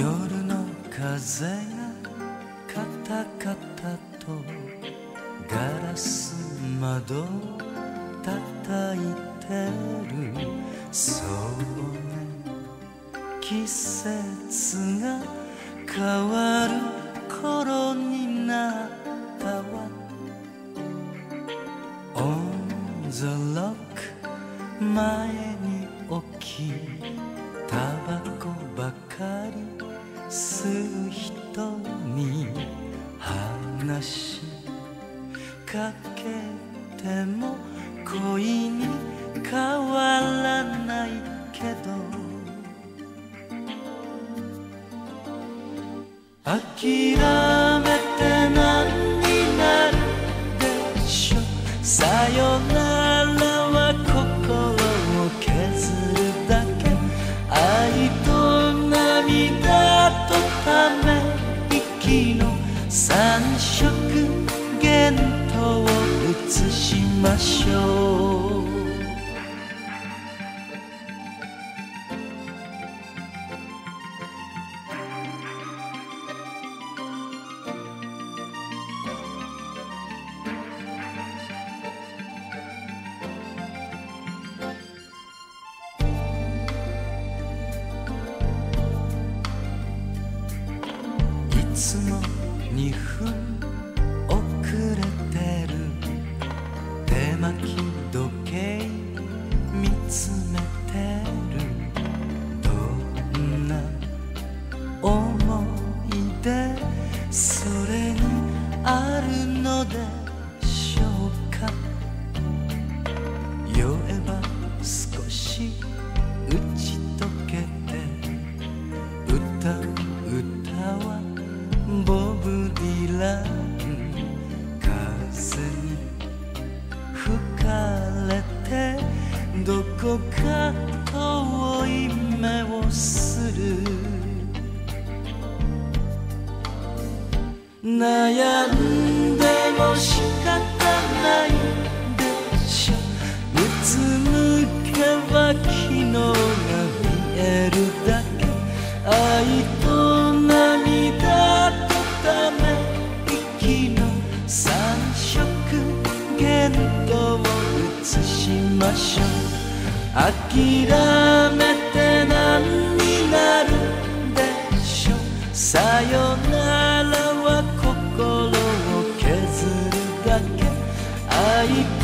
夜の風がカタカタとガラス窓を叩いてる。そうね、季節が変わる頃になったわ。オンザロック前に置き、タバコばかり吸う人に話しかけても恋に変わらないけど、諦めて何になるでしょ。さよならは心を削るだけ。愛と涙とため息の三色弦とを映しましょう。いつも2分遅れてる。手巻き時計見つめてる。どんな思い出それにあるのでしょうか。酔えば少し打ち解けて、歌う歌はボブ・ディラン。風に吹かれてどこか遠い目をする。悩んでも仕方ないでしょ。うつむけば昨日が見えるだけ。愛と涙とため息の三色弦とを映しましょう。諦めて何になるでしょ。さよならは心を削るだけ。愛